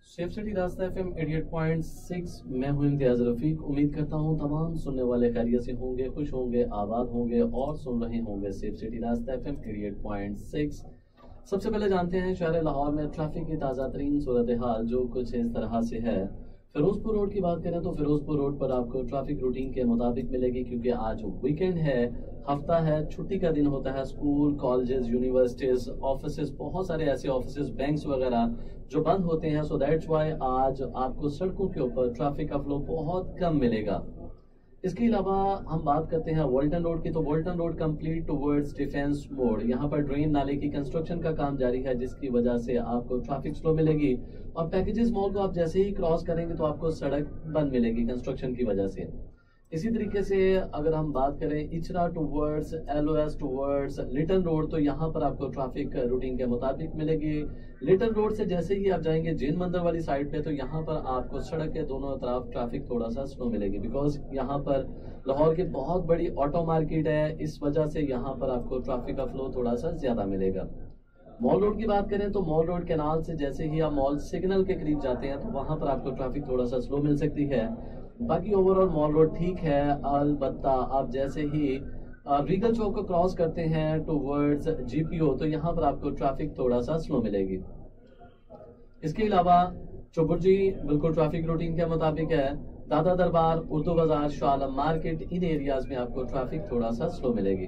Safe city रास्ता FM 88.6 मैं हूं इम्तियाज रफीक। उम्मीद करता हूं तमाम सुनने वाले खैरियत से होंगे, खुश होंगे, आबाद होंगे और सुन रहे होंगे सेफ सिटी रास्ता एफएम 88.6। सबसे पहले जानते हैं शहर लाहौर में ट्रैफिक की ताज़ा तरीन सूरत हाल, जो कुछ इस तरह से है। फिरोजपुर रोड की बात करें तो फिरोजपुर रोड पर आपको ट्रैफिक रूटीन के मुताबिक मिलेगी, क्योंकि आज वीकेंड है, हफ्ता है, छुट्टी का दिन होता है। स्कूल, कॉलेजेस, यूनिवर्सिटीज, ऑफिसेज, बहुत सारे ऐसे ऑफिसेज, बैंक्स वगैरह जो बंद होते हैं। सो दैट्स व्हाई आज आपको सड़कों के ऊपर ट्रैफिक का फ्लो बहुत कम मिलेगा। इसके अलावा हम बात करते हैं वॉल्टन रोड की, तो Walton Road complete towards Defence मोड़, यहाँ पर ड्रेन नाले की कंस्ट्रक्शन का काम जारी है, जिसकी वजह से आपको ट्रैफिक स्लो मिलेगी। और पैकेजेस मॉल को आप जैसे ही क्रॉस करेंगे तो आपको सड़क बंद मिलेगी कंस्ट्रक्शन की वजह से। इसी तरीके से अगर हम बात करें Ichhra towards LOS towards Lytton Road, तो यहाँ पर आपको ट्रैफिक रूटीन के मुताबिक मिलेगी। लिटन रोड से जैसे ही आप जाएंगे जैन मंदिर वाली साइड पे, तो यहाँ पर आपको सड़क के दोनों तरफ ट्रैफिक थोड़ा सा स्लो मिलेगी, बिकॉज यहाँ पर लाहौर की बहुत बड़ी ऑटो मार्केट है। इस वजह से यहाँ पर आपको ट्रैफिक का फ्लो थोड़ा सा ज्यादा मिलेगा। मॉल रोड की बात करें तो मॉल रोड कैनाल से जैसे ही आप मॉल सिग्नल के करीब जाते हैं तो वहां पर आपको ट्रैफिक थोड़ा सा स्लो मिल सकती है। बाकी ओवरऑल मॉल रोड ठीक है, अलबत्ता आप जैसे ही रीगल चौक को क्रॉस करते हैं टुवर्ड्स जीपीओ, तो यहाँ पर आपको ट्रैफिक थोड़ा सा स्लो मिलेगी। इसके अलावा चौबुर्जी बिल्कुल ट्रैफिक रूटीन के मुताबिक है। दादा दरबार, उर्दू बाजार, शाह आलम मार्केट, इन एरियाज में आपको ट्रैफिक थोड़ा सा स्लो मिलेगी।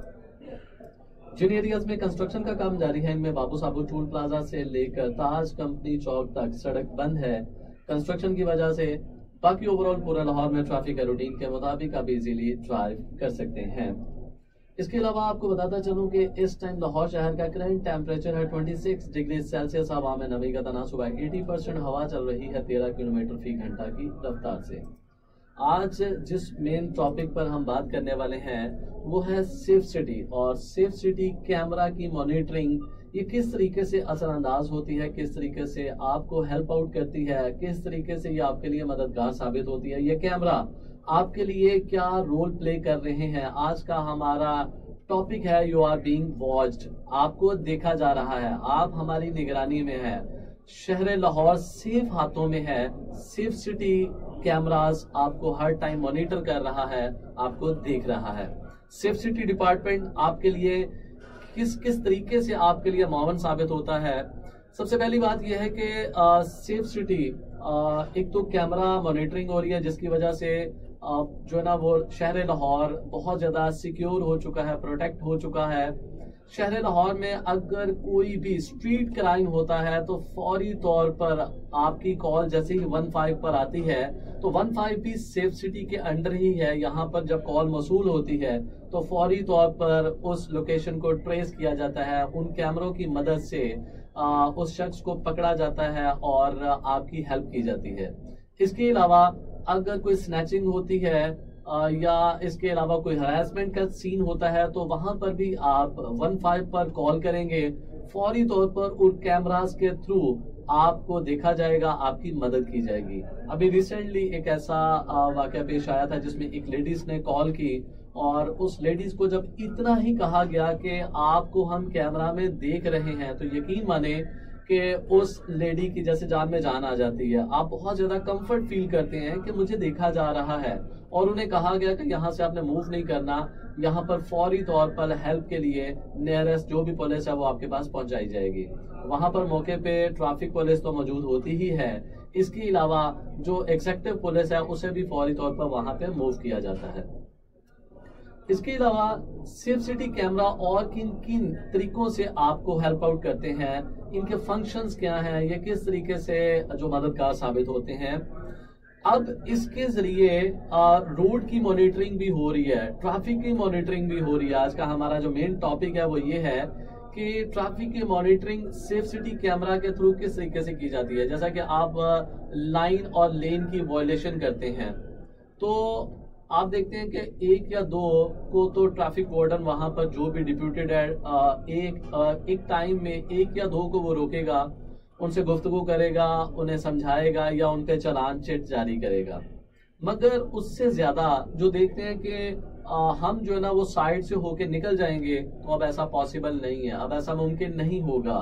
जिन एरियाज में कंस्ट्रक्शन का काम जारी है, इनमें बाबू साबू टूल प्लाजा से लेकर ताज कंपनी चौक तक सड़क बंद है कंस्ट्रक्शन की वजह से। बाकी ओवरऑल पूरा लाहौर में ट्रैफिक का रूटीन के मुताबिक आप इजीली ड्राइव कर सकते हैं। इसके अलावा आपको बताता चलूं कि इस टाइम लाहौर शहर का करंट टेम्परेचर है 26 डिग्री सेल्सियस। हवा में नमी का तनासुब 80%, हवा चल रही है 13 किलोमीटर फी घंटा की रफ्तार से। आज जिस मेन टॉपिक पर हम बात करने वाले हैं वो है सेफ सिटी, और सेफ सिटी कैमरा की मॉनिटरिंग ये किस तरीके से असरअंदाज होती है, किस तरीके से आपको हेल्प आउट करती है, किस तरीके से ये आपके लिए मददगार साबित होती है। ये कैमरा आपके लिए क्या रोल प्ले कर रहे हैं, आज का हमारा टॉपिक है यू आर बीइंग वॉच्ड। आपको देखा जा रहा है, आप हमारी निगरानी में है। शहर लाहौर सेफ हाथों में है। सेफ सिटी कैमरास आपको हर टाइम मॉनिटर कर रहा है, आपको देख रहा है। सेफ सिटी डिपार्टमेंट आपके लिए किस किस तरीके से आपके लिए मावन साबित होता है। सबसे पहली बात यह है कि सेफ सिटी एक तो कैमरा मॉनिटरिंग हो रही है, जिसकी वजह से जो है ना वो शहर लाहौर बहुत ज्यादा सिक्योर हो चुका है, प्रोटेक्ट हो चुका है। शहर लाहौर में अगर कोई भी स्ट्रीट क्राइम होता है तो फौरी तौर पर आपकी कॉल जैसे ही 15 पर आती है, तो 15 भी सेफ सिटी के अंडर ही है। यहाँ पर जब कॉल मौसूल होती है तो फौरी तौर पर उस लोकेशन को ट्रेस किया जाता है, उन कैमरों की मदद से उस शख्स को पकड़ा जाता है और आपकी हेल्प की जाती है। इसके अलावा अगर कोई स्नैचिंग होती है या इसके अलावा कोई हरासमेंट का सीन होता है, तो वहां पर भी आप 15 पर कॉल करेंगे, फौरी तौर पर उन कैमरास के थ्रू आपको देखा जाएगा, आपकी मदद की जाएगी। अभी रिसेंटली एक ऐसा वाकया पेश आया था जिसमें एक लेडीज ने कॉल की, और उस लेडीज को जब इतना ही कहा गया कि आपको हम कैमरा में देख रहे हैं, तो यकीन माने कि उस लेडी की जैसे जान में जान आ जाती है। आप बहुत ज्यादा कंफर्ट फील करते हैं कि मुझे देखा जा रहा है, और उन्हें कहा गया कि यहाँ से आपने मूव नहीं करना, यहाँ पर फौरी तौर पर हेल्प के लिए नियरेस्ट जो भी पुलिस है वो आपके पास पहुंचाई जाएगी। वहां पर मौके पे ट्रैफिक पुलिस तो मौजूद होती ही है, इसके अलावा जो एग्जीक्यूटिव पुलिस है उसे भी फौरी तौर पर वहां पे मूव किया जाता है। इसके अलावा सेफ सिटी कैमरा और किन किन तरीकों से आपको हेल्प आउट करते हैं, इनके फंक्शंस क्या हैं, ये किस तरीके से जो मददगार साबित होते हैं। अब इसके जरिए रोड की मॉनिटरिंग भी हो रही है, ट्रैफिक की मॉनिटरिंग भी हो रही है। आज का हमारा जो मेन टॉपिक है वो ये है कि ट्रैफिक की मॉनिटरिंग सेफ सिटी कैमरा के थ्रू किस तरीके से की जाती है। जैसा कि आप लाइन और लेन की वायलेशन करते हैं, तो आप देखते हैं कि एक या दो को तो ट्रैफिक वार्डन वहां पर जो भी डिप्यूटेड है एक टाइम में एक या दो को वो रोकेगा, उनसे गुफ्तगू करेगा, उन्हें समझाएगा या उन पे चालान चिट जारी करेगा। मगर उससे ज्यादा जो देखते हैं कि हम जो है ना वो साइड से होके निकल जाएंगे, तो अब ऐसा पॉसिबल नहीं है, अब ऐसा मुमकिन नहीं होगा।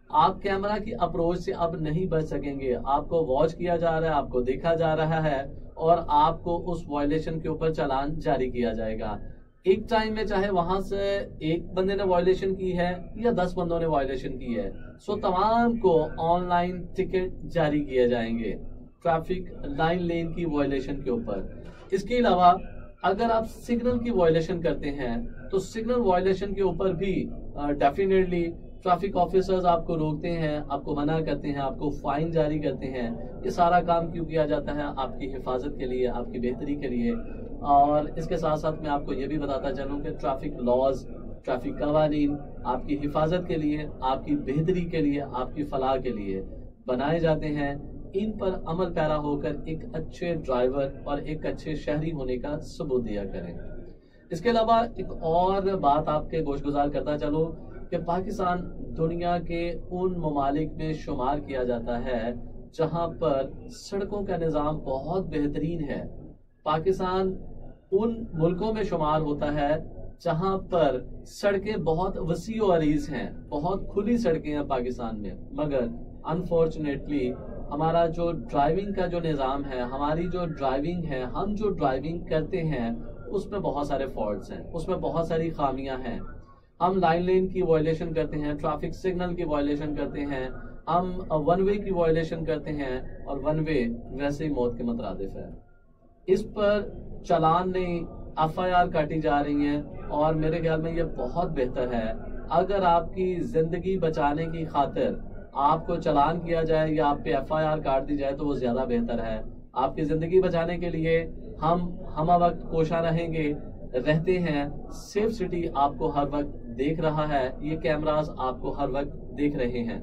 आप कैमरा की अप्रोच से अब नहीं बच सकेंगे। आपको वॉच किया जा रहा है, आपको देखा जा रहा है और आपको उस वायलेशन के ऊपर चालान जारी किया जाएगा। एक टाइम में चाहे वहां से एक बंदे ने वायलेशन की है या 10 बंदों ने वायलेशन की है, सो तमाम को ऑनलाइन टिकट जारी किए जाएंगे ट्रैफिक लाइन लेन की वायलेशन के ऊपर। इसके अलावा अगर आप सिग्नल की वायलेशन करते हैं तो सिग्नल वायलेशन के ऊपर भी डेफिनेटली ट्रैफिक ऑफिसर्स आपको रोकते हैं, आपको मना करते हैं, आपको फाइन जारी करते हैं। ये सारा काम क्यों किया जाता है? आपकी हिफाजत के लिए, आपकी बेहतरी के लिए। और इसके साथ साथ मैं आपको ये भी बताता चलूं कि ट्रैफिक लॉज, ट्रैफिक कवानीन आपकी हिफाजत के लिए, आपकी बेहतरी के लिए, आपकी फलाह के लिए बनाए जाते हैं। इन पर अमल पैरा होकर एक अच्छे ड्राइवर और एक अच्छे शहरी होने का सबूत दिया करें। इसके अलावा एक और बात आपके गोशगुजार करता चलो कि पाकिस्तान दुनिया के उन ममालिक में शुमार किया जाता है जहां पर सड़कों का निज़ाम बहुत बेहतरीन है। पाकिस्तान उन मुल्कों में शुमार होता है जहां पर सड़कें बहुत वसी और अरीज हैं, बहुत खुली सड़कें हैं पाकिस्तान में। मगर अनफॉर्चुनेटली हमारा जो ड्राइविंग का जो निज़ाम है, हमारी जो ड्राइविंग है, हम जो ड्राइविंग करते हैं उसमें बहुत सारे फॉल्ट्स हैं, उसमें बहुत सारी खामियां हैं। हम लाइन लेन की वायलेशन करते हैं, ट्रैफिक सिग्नल की वायलेशन करते हैं, हम वन वे की वायलेशन करते हैं और वन वे वैसे ही मौत के मुतरादिफ है। इस पर चालान नहीं, FIR काटी जा रही है और मेरे ख्याल में ये बहुत बेहतर है अगर आपकी जिंदगी बचाने की खातिर आपको चालान किया जाए या आप पे FIR काट दी जाए तो वो ज्यादा बेहतर है। आपकी जिंदगी बचाने के लिए हम वक्त कोशा रहेंगे, रहते हैं। सेफ सिटी आपको हर वक्त देख रहा है, ये कैमरास आपको हर वक्त देख रहे हैं।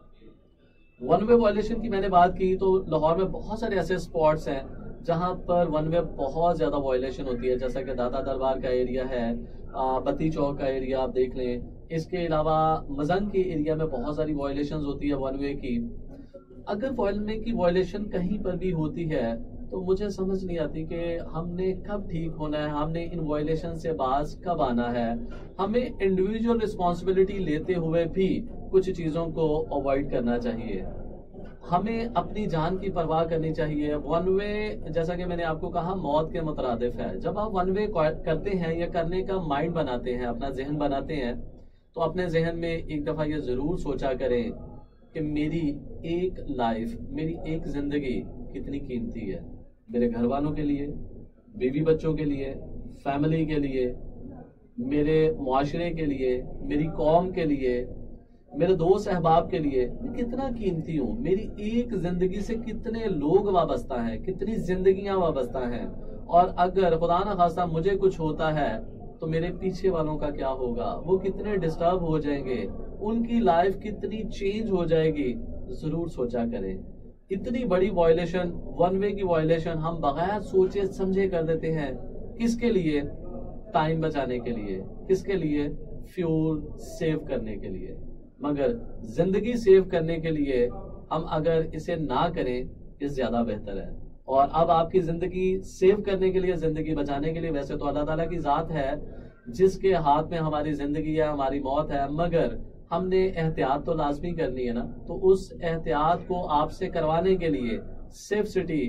वन वे वायलेशन की मैंने बात की तो लाहौर में बहुत सारे ऐसे स्पॉट्स हैं जहां पर वन वे बहुत ज्यादा वायलेशन होती है, जैसा कि दादा दरबार का एरिया है, बत्ती चौक का एरिया आप देख लें। इसके अलावा मजंग के एरिया में बहुत सारी वायलेशन होती है वन वे की। अगर वन वे की वायलेशन कहीं पर भी होती है तो मुझे समझ नहीं आती कि हमने कब ठीक होना है, हमने इन वायलेशन से बाज कब आना है। हमें इंडिविजुअल रिस्पॉन्सिबिलिटी लेते हुए भी कुछ चीजों को अवॉइड करना चाहिए। हमें अपनी जान की परवाह करनी चाहिए। वन वे जैसा कि मैंने आपको कहा मौत के मुतरादिफ है। जब आप वन वे करते हैं या करने का माइंड बनाते हैं, अपना जहन बनाते हैं, तो अपने जहन में एक दफा ये जरूर सोचा करें कि मेरी एक लाइफ, मेरी एक जिंदगी कितनी कीमती है। मेरे घर वालों के लिए, बीवी बच्चों के लिए, फैमिली के लिए, मेरे मुआशरे के लिए, मेरी कौम के लिए, मेरे दोस्त अहबाब के लिए मैं कितना कीमती हूँ। मेरी एक जिंदगी से कितने लोग वाबस्ता हैं, कितनी जिंदगियां वाबस्ता हैं। और अगर खुदा न खास्ता मुझे कुछ होता है तो मेरे पीछे वालों का क्या होगा, वो कितने डिस्टर्ब हो जाएंगे, उनकी लाइफ कितनी चेंज हो जाएगी। जरूर सोचा करें। इतनी बड़ी वायलेशन, वन वे की वायलेशन हम बगैर सोचे समझे कर देते हैं। किसके लिए? टाइम बचाने के लिए, किसके लिए? फ्यूल सेव करने के लिए। मगर जिंदगी सेव करने के लिए हम अगर इसे ना करें ये ज्यादा बेहतर है। और अब आपकी जिंदगी सेव करने के लिए, जिंदगी बचाने के लिए, वैसे तो अल्लाह ताला की जात है जिसके हाथ में हमारी जिंदगी है, हमारी मौत है, मगर हमने एहतियात तो लाजमी करनी है ना। तो उस एहतियात को आपसे करवाने के लिए सेफ सिटी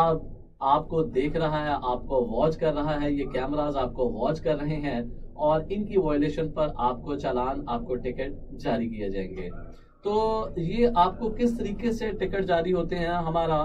आपको देख रहा है, आपको वॉच कर रहा है, ये कैमरास आपको वॉच कर रहे हैं और इनकी वायलेशन पर आपको चालान, आपको टिकट जारी किए जाएंगे। तो ये आपको किस तरीके से टिकट जारी होते हैं? हमारा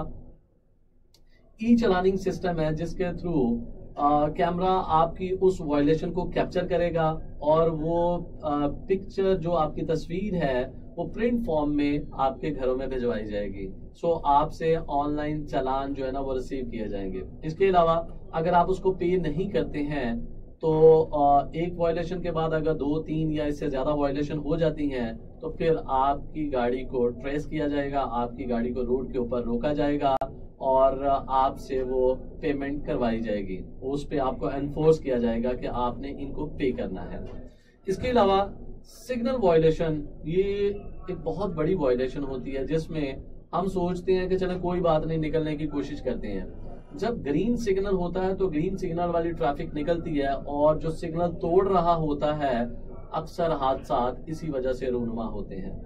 ई चलानिंग सिस्टम है जिसके थ्रू कैमरा आपकी उस वायलेशन को कैप्चर करेगा और वो पिक्चर जो आपकी तस्वीर है वो प्रिंट फॉर्म में आपके घरों में भिजवाई जाएगी। सो आपसे ऑनलाइन चालान जो है ना वो रिसीव किए जाएंगे। इसके अलावा अगर आप उसको पे नहीं करते हैं तो एक वायलेशन के बाद अगर 2, 3 या इससे ज्यादा वायलेशन हो जाती हैं तो फिर आपकी गाड़ी को ट्रेस किया जाएगा, आपकी गाड़ी को रोड के ऊपर रोका जाएगा और आपसे वो पेमेंट करवाई जाएगी। उस पे आपको एनफोर्स किया जाएगा कि आपने इनको पे करना है। इसके अलावा सिग्नल वायलेशन, ये एक बहुत बड़ी वायलेशन होती है जिसमें हम सोचते हैं कि चलो कोई बात नहीं, निकलने की कोशिश करते हैं। जब ग्रीन सिग्नल होता है तो ग्रीन सिग्नल वाली ट्रैफिक निकलती है और जो सिग्नल तोड़ रहा होता है अक्सर हादसात इसी वजह से रूनुमा होते हैं।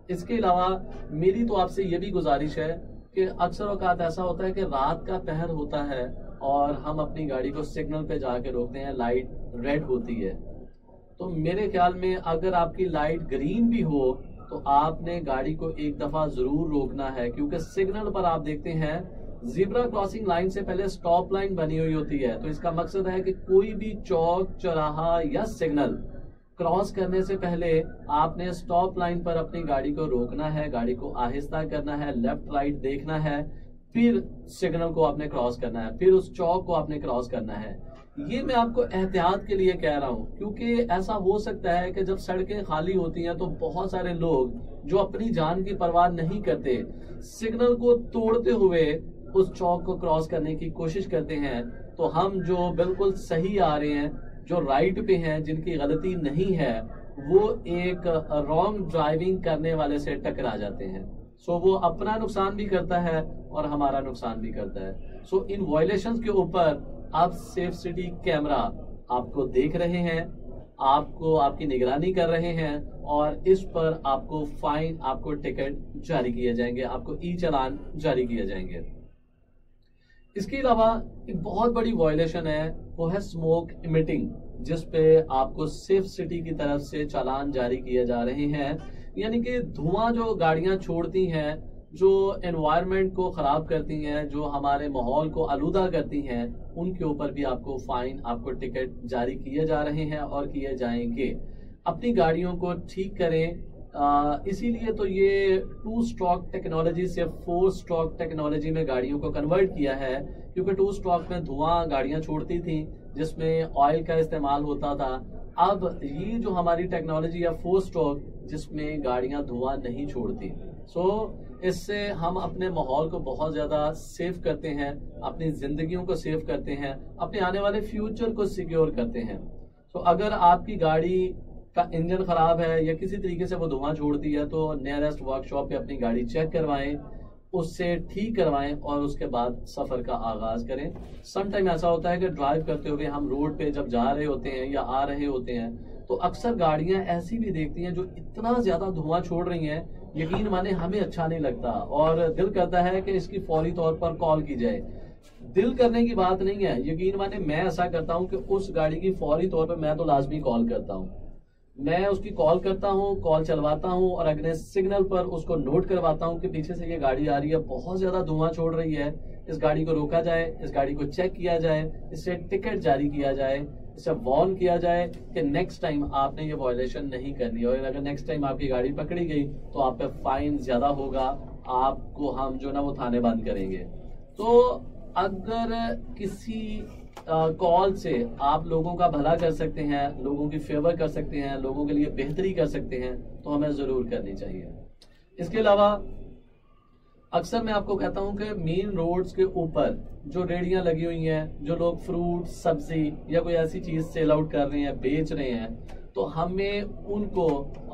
इसके अलावा मेरी तो आपसे ये भी गुजारिश है कि अक्सर औकात ऐसा होता है कि रात का पहर होता है और हम अपनी गाड़ी को सिग्नल पे जाके रोकते हैं, लाइट रेड होती है। तो मेरे ख्याल में अगर आपकी लाइट ग्रीन भी हो तो आपने गाड़ी को एक दफा जरूर रोकना है, क्योंकि सिग्नल पर आप देखते हैं ज़ेब्रा क्रॉसिंग लाइन से पहले स्टॉप लाइन बनी हुई होती है। तो इसका मकसद है कि कोई भी चौक, चौराहा या सिग्नल क्रॉस करने से पहले आपने स्टॉप लाइन पर अपनी गाड़ी को रोकना है, गाड़ी को आहिस्ता करना है, लेफ्ट राइट देखना है, फिर सिग्नल को आपने क्रॉस करना है, फिर उस चौक को आपने क्रॉस करना है। ये मैं आपको एहतियात के लिए कह रहा हूँ, क्योंकि ऐसा हो सकता है कि जब सड़कें खाली होती हैं तो बहुत सारे लोग जो अपनी जान की परवाह नहीं करते, सिग्नल को तोड़ते हुए उस चौक को क्रॉस करने की कोशिश करते हैं। तो हम जो बिल्कुल सही आ रहे हैं, जो राइट पे हैं, जिनकी गलती नहीं है, वो एक रॉन्ग ड्राइविंग करने वाले से टकरा जाते हैं। सो वो अपना नुकसान भी करता है और हमारा नुकसान भी करता है। सो इन वायलेशंस के ऊपर अब सेफ सिटी कैमरा आपको देख रहे हैं, आपको आपकी निगरानी कर रहे हैं और इस पर आपको फाइन, आपको टिकट जारी किए जाएंगे, आपको ई चालान जारी किए जाएंगे। इसके अलावा एक बहुत बड़ी वायलेशन है, वो है स्मोक इमिटिंग, जिस पे आपको सेफ सिटी की तरफ से चालान जारी किए जा रहे हैं। यानी कि धुआं जो गाड़ियां छोड़ती हैं, जो एनवायरनमेंट को खराब करती हैं, जो हमारे माहौल को आलूदा करती हैं, उनके ऊपर भी आपको फाइन, आपको टिकट जारी किए जा रहे हैं और किए जाएंगे। अपनी गाड़ियों को ठीक करें। इसीलिए तो ये 2 स्ट्रोक टेक्नोलॉजी से 4 स्ट्रोक टेक्नोलॉजी में गाड़ियों को कन्वर्ट किया है, क्योंकि 2 स्ट्रोक में धुआं गाड़ियां छोड़ती थी जिसमें ऑयल का इस्तेमाल होता था। अब ये जो हमारी टेक्नोलॉजी है 4 स्ट्रोक, जिसमें गाड़ियां धुआं नहीं छोड़ती। सो इससे हम अपने माहौल को बहुत ज्यादा सेव करते हैं, अपनी जिंदगियों को सेव करते हैं, अपने आने वाले फ्यूचर को सिक्योर करते हैं। तो अगर आपकी गाड़ी का इंजन खराब है या किसी तरीके से वो धुआं छोड़ती है तो नियरेस्ट वर्कशॉप पे अपनी गाड़ी चेक करवाएं, उससे ठीक करवाएं और उसके बाद सफर का आगाज करें। सम टाइम ऐसा होता है कि ड्राइव करते हुए हम रोड पे जब जा रहे होते हैं या आ रहे होते हैं तो अक्सर गाड़ियां ऐसी भी देखती हैं जो इतना ज्यादा धुआं छोड़ रही हैं, यकीन माने हमें अच्छा नहीं लगता और दिल करता है कि इसकी फौरी तौर पर कॉल की जाए। दिल करने की बात नहीं है, यकीन माने मैं ऐसा करता हूं कि उस गाड़ी की फौरी तौर पर मैं तो लाजमी कॉल करता हूं। मैं उसकी कॉल करता हूं, कॉल चलवाता हूं और अगले सिग्नल पर उसको नोट करवाता हूं कि पीछे से ये गाड़ी आ रही है, बहुत ज्यादा धुआं छोड़ रही है, इस गाड़ी को रोका जाए, इस गाड़ी को चेक किया जाए, इससे टिकट जारी किया जाए, इससे वार्न किया जाए कि नेक्स्ट टाइम आपने ये वायलेशन नहीं करनी। और अगर नेक्स्ट टाइम आपकी गाड़ी पकड़ी गई तो आप पे फाइन ज्यादा होगा, आपको हम जो ना वो थाने बंद करेंगे। तो अगर किसी कॉल से आप लोगों का भला कर सकते हैं, लोगों की फेवर कर सकते हैं, लोगों के लिए बेहतरी कर सकते हैं, तो हमें जरूर करनी चाहिए। इसके अलावा अक्सर मैं आपको कहता हूं कि मेन रोड्स के ऊपर जो रेहड़ियां लगी हुई हैं, जो लोग फ्रूट, सब्जी या कोई ऐसी चीज सेल आउट कर रहे हैं, बेच रहे हैं, तो हमें उनको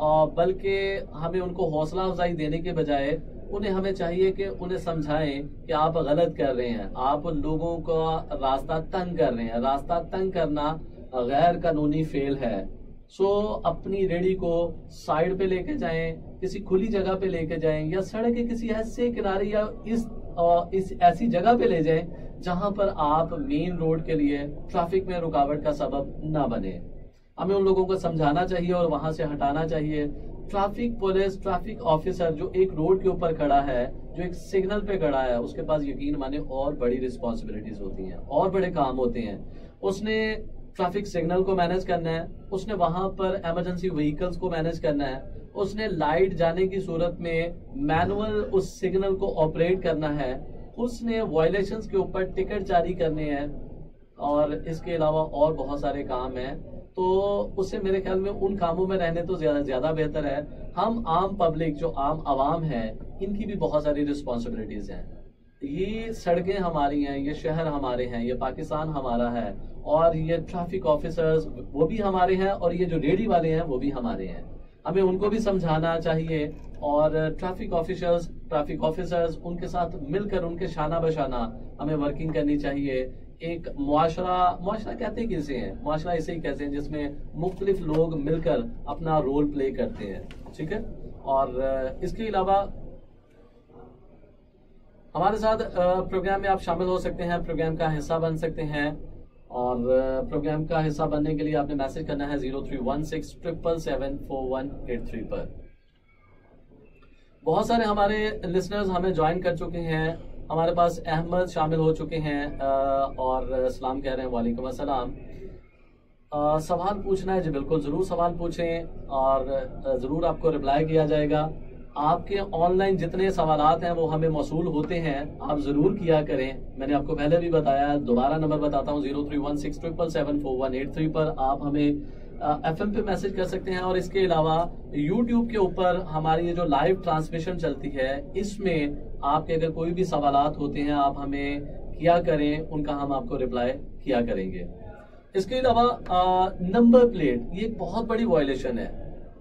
हौसला अफजाई देने के बजाय उन्हें हमें चाहिए कि उन्हें समझाएं कि आप गलत कर रहे हैं, आप लोगों का रास्ता तंग कर रहे हैं। रास्ता तंग करना गैर कानूनी फेल है। सो अपनी रेडी को साइड पे लेके जाएं, किसी खुली जगह पे लेके जाएं या सड़क के किसी ऐसे किनारे या इस ऐसी जगह पे ले जाएं जहां पर आप मेन रोड के लिए ट्रैफिक में रुकावट का सबब ना बने। हमें उन लोगों को समझाना चाहिए और वहां से हटाना चाहिए। ट्रैफिक पुलिस, ट्रैफिक ऑफिसर जो एक रोड के ऊपर खड़ा है, जो एक सिग्नल पे खड़ा है, उसके पास यकीन माने और बड़ी रिस्पॉन्सिबिलिटीज होती हैं और बड़े काम होते हैं। उसने ट्रैफिक सिग्नल को मैनेज करना है, उसने वहां पर इमरजेंसी व्हीकल्स को मैनेज करना है, उसने लाइट जाने की सूरत में मैनुअल उस सिग्नल को ऑपरेट करना है, उसने वायलेशंस के ऊपर टिकट जारी करने हैं और इसके अलावा और बहुत सारे काम हैं। तो उससे मेरे ख्याल में उन कामों में रहने तो ज्यादा बेहतर है। हम आम पब्लिक, जो आम आवाम है, इनकी भी बहुत सारी रिस्पॉन्सिबिलिटीज हैं। ये सड़कें हमारी हैं, ये शहर हमारे हैं, ये पाकिस्तान हमारा है और ये ट्रैफिक ऑफिसर्स वो भी हमारे हैं और ये जो रेडी वाले हैं वो भी हमारे हैं। हमें उनको भी समझाना चाहिए और ट्रैफिक ऑफिसर्स उनके साथ मिलकर उनके शाना बशाना हमें वर्किंग करनी चाहिए। एक मुआशरा कहते हैं किसे हैं, मुआशरा इसे ही कहते हैं जिसमें मुख्तलिफ लोग मिलकर अपना रोल प्ले करते हैं, ठीक है। और इसके अलावा हमारे साथ प्रोग्राम में आप शामिल हो सकते हैं, प्रोग्राम का हिस्सा बन सकते हैं। और प्रोग्राम का हिस्सा बनने के लिए आपने मैसेज करना है 0316777183 पर। बहुत सारे हमारे लिसनर्स हमें ज्वाइन कर चुके हैं। हमारे पास अहमद शामिल हो चुके हैं और सलाम कह रहे हैं, वालेकुम अस्सलाम। सवाल पूछना है जी, बिल्कुल ज़रूर सवाल पूछें और ज़रूर आपको रिप्लाई किया जाएगा। आपके ऑनलाइन जितने सवालात हैं वो हमें मौसूल होते हैं, आप ज़रूर किया करें। मैंने आपको पहले भी बताया, दोबारा नंबर बताता हूँ 0316777183 पर आप हमें FM पे मैसेज कर सकते हैं। और इसके अलावा YouTube के ऊपर हमारी ये जो लाइव ट्रांसमिशन चलती है, इसमें आपके अगर कोई भी सवालात होते हैं आप हमें किया करें, उनका हम आपको रिप्लाई किया करेंगे। इसके अलावा नंबर प्लेट, ये एक बहुत बड़ी वायलेशन है।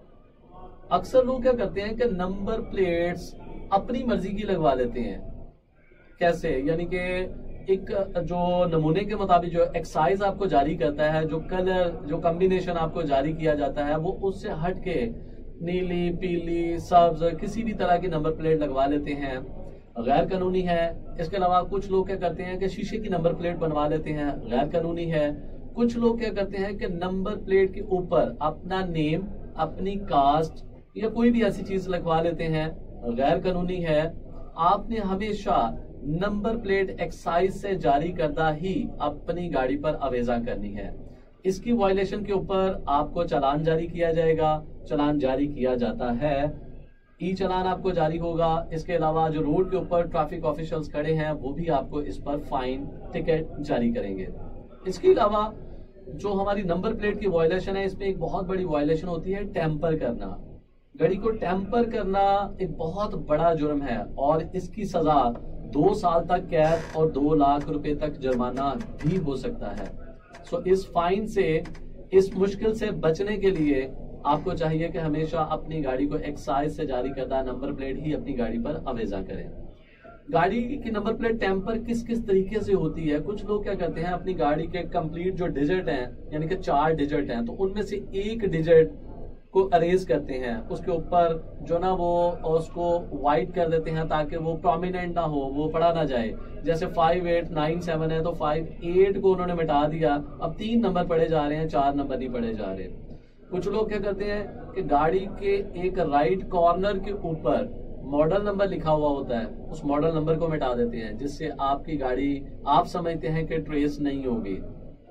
अक्सर लोग क्या करते हैं कि नंबर प्लेट्स अपनी मर्जी की लगवा लेते हैं। कैसे? यानी कि एक जो नमूने के मुताबिक जो एक्साइज आपको जारी करता है, जो कलर, जो कॉम्बिनेशन आपको जारी किया जाता है, वो उससे हट के नीली, पीली, सब्ज किसी भी तरह की नंबर प्लेट लगवा लेते हैं, गैर कानूनी है। इसके अलावा कुछ लोग क्या करते हैं कि शीशे की नंबर प्लेट बनवा लेते हैं, गैर कानूनी है। कुछ लोग क्या करते हैं कि नंबर प्लेट के ऊपर अपना नेम, अपनी कास्ट या कोई भी ऐसी चीज लगवा लेते हैं, गैर कानूनी है। आपने हमेशा नंबर प्लेट एक्साइज से जारी करदा ही अपनी गाड़ी पर आवेजा करनी है। इसकी वायलेशन के ऊपर आपको चालान जारी किया जाएगा, चालान जारी किया जाता है, ई चालान आपको जारी होगा। इसके अलावा जो रोड के ऊपर ट्रैफिक ऑफिशियल्स खड़े हैं वो भी आपको इस पर फाइन, टिकट जारी करेंगे। इसके अलावा जो हमारी नंबर प्लेट की वायलेशन है, इसमें एक बहुत बड़ी वायलेशन होती है टेम्पर करना। गाड़ी को टेम्पर करना एक बहुत बड़ा जुर्म है और इसकी सजा 2 साल तक कैद और 2 लाख रुपए तक जुर्माना भी हो सकता है। सो इस फाइन से, इस मुश्किल से बचने के लिए आपको चाहिए कि हमेशा अपनी गाड़ी को एक्साइज से जारी करदा नंबर प्लेट ही अपनी गाड़ी पर आवेजा करें। गाड़ी की नंबर प्लेट टेम्पर किस किस तरीके से होती है? कुछ लोग क्या करते हैं, अपनी गाड़ी के कंप्लीट जो डिजिट हैं, यानी कि 4 डिजिट हैं, तो उनमें से एक डिजिट को अरेज करते हैं, उसके ऊपर जो ना वो उसको वाइट कर देते हैं ताकि वो प्रोमिनेंट ना हो, वो पढ़ा ना जाए। जैसे 5897 है तो 58 को उन्होंने मिटा दिया, अब 3 नंबर पढ़े जा रहे हैं, 4 नंबर नहीं पढ़े जा रहे। कुछ लोग क्या करते हैं कि गाड़ी के एक राइट कॉर्नर के ऊपर मॉडल नंबर लिखा हुआ होता है, उस मॉडल नंबर को मिटा देते हैं, जिससे आपकी गाड़ी आप समझते हैं कि ट्रेस नहीं होगी।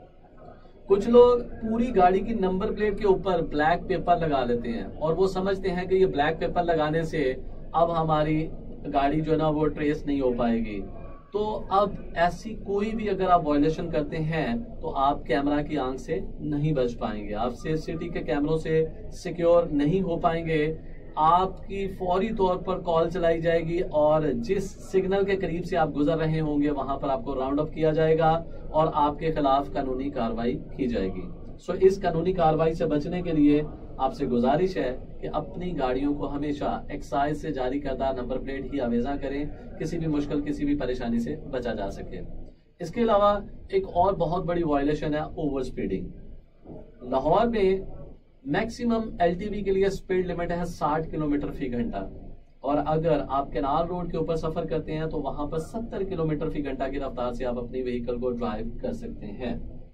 कुछ लोग पूरी गाड़ी की नंबर प्लेट के ऊपर ब्लैक पेपर लगा लेते हैं और वो समझते हैं कि ये ब्लैक पेपर लगाने से अब हमारी गाड़ी जो है ना वो ट्रेस नहीं हो पाएगी। तो अब ऐसी कोई भी अगर आप वायलेशन करते हैं तो आप कैमरा की आंख से नहीं बच पाएंगे, आप सेफ सिटी के कैमरों से सिक्योर नहीं हो पाएंगे। आपकी फौरी तौर पर कॉल चलाई जाएगी और जिस सिग्नल के करीब से आप गुजर रहे होंगे वहां पर आपको राउंड अप किया जाएगा और आपके खिलाफ कानूनी कार्रवाई की जाएगी। सो इस कानूनी कार्रवाई से बचने के लिए आपसे गुजारिश है कि अपनी गाड़ियों को हमेशा एक्साइज से जारी करदा नंबर प्लेट ही आवेजा करें, किसी भी मुश्किल, किसी भी परेशानी से बचा जा सके। इसके अलावा एक और बहुत बड़ी वायलेशन है ओवर स्पीडिंग। लाहौर में मैक्सिमम LTV के लिए स्पीड लिमिट है 60 किलोमीटर फी घंटा और अगर आप कैनाल रोड के ऊपर सफर करते हैं तो वहां पर 70 किलोमीटर फी घंटा की रफ्तार से आप अपनी व्हीकल को ड्राइव कर सकते हैं।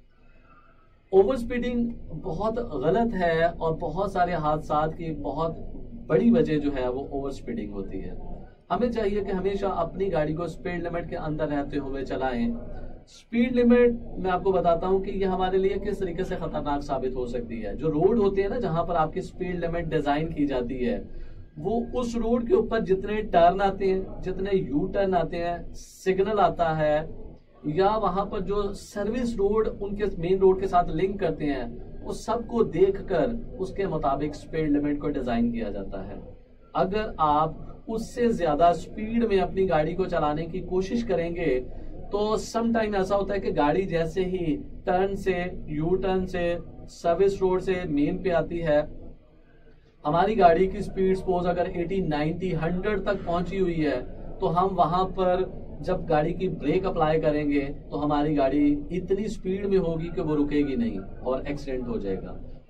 ओवर स्पीडिंग बहुत गलत है और बहुत सारे हादसा की बहुत बड़ी वजह जो है वो ओवर स्पीडिंग होती है। हमें चाहिए कि हमेशा अपनी गाड़ी को स्पीड लिमिट के अंदर रहते हुए चलाएं। स्पीड लिमिट मैं आपको बताता हूं कि ये हमारे लिए किस तरीके से खतरनाक साबित हो सकती है। जो रोड होते हैं ना जहां पर आपकी स्पीड लिमिट डिजाइन की जाती है, वो उस रोड के ऊपर जितने टर्न आते हैं, जितने यू टर्न आते हैं, सिग्नल आता है या वहां पर जो सर्विस रोड उनके मेन रोड के साथ लिंक करते हैं, वो सबको देखकर उसके मुताबिक स्पीड लिमिट को डिजाइन किया जाता है। अगर आप उससे ज्यादा स्पीड में अपनी गाड़ी को चलाने की कोशिश करेंगे तो सम टाइम ऐसा होता है कि गाड़ी जैसे ही टर्न से, यू टर्न से, सर्विस रोड से मेन पे आती है, हमारी गाड़ी की स्पीड सपोज अगर 80, 90, 100 तक पहुंची हुई है तो हम वहां पर जब गाड़ी की ब्रेक अप्लाई करेंगे तो हमारी गाड़ी इतनी स्पीड में होगी कि वो रुकेगी नहीं और एक्सीडेंट हो जाएगा।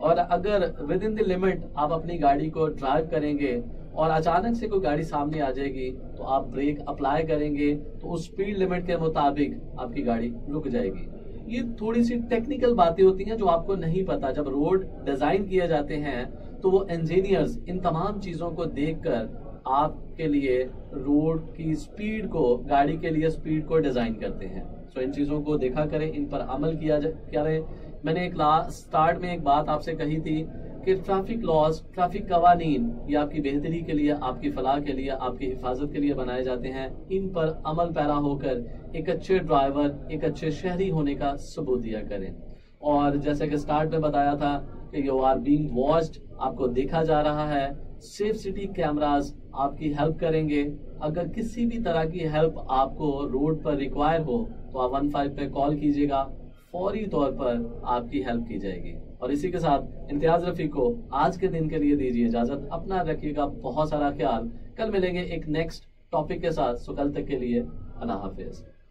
और अगर विद इन द लिमिट आप अपनी गाड़ी को ड्राइव करेंगे और अचानक से कोई गाड़ी सामने आ जाएगी तो आप ब्रेक अप्लाई करेंगे तो उस स्पीड लिमिट के मुताबिक आपकी गाड़ी रुक जाएगी। ये थोड़ी सी टेक्निकल बातें होती हैं जो आपको नहीं पता। जब रोड डिजाइन किए जाते हैं तो वो इंजीनियर्स इन तमाम चीजों को देखकर आपके लिए रोड की स्पीड को, गाड़ी के लिए स्पीड को डिजाइन करते हैं। सो इन चीजों को देखा करें, इन पर अमल किया करें। मैंने एक स्टार्ट में एक बात आपसे कही थी कि ट्रैफिक लॉज, ट्रैफिक कवानीन ये आपकी बेहतरी के लिए, आपकी फलाह के लिए, आपकी हिफाजत के लिए बनाए जाते हैं। इन पर अमल पैरा होकर एक अच्छे ड्राइवर, एक अच्छे शहरी होने का सबूत दिया करें। और जैसे कि स्टार्ट में बताया था कि यू आर बीइंग वॉच्ड, आपको देखा जा रहा है। सेफ सिटी कैमरास आपकी हेल्प करेंगे। अगर किसी भी तरह की हेल्प आपको रोड पर रिक्वायर हो तो आप 15 पे कॉल कीजिएगा, फौरी तौर पर आपकी हेल्प की जाएगी। और इसी के साथ इम्तियाज रफीक को आज के दिन के लिए दीजिए इजाजत। अपना रखिएगा बहुत सारा ख्याल। कल मिलेंगे एक नेक्स्ट टॉपिक के साथ। सो कल तक के लिए अल्लाह हाफिज।